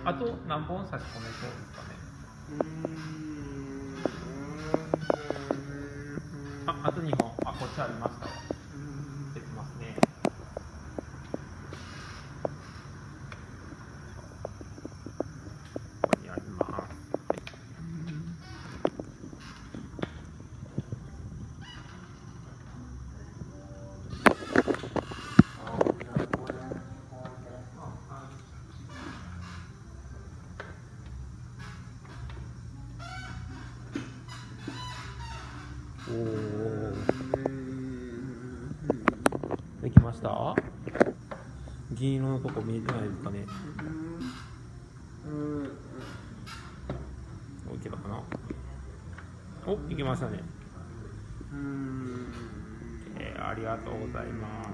あと何本差し込めそうですかね。あと2本。こっちありましたわ。出てますね。ここにあります。できました？銀色のとこ見えてないですかね。いけたかな。いけましたね。ありがとうございます。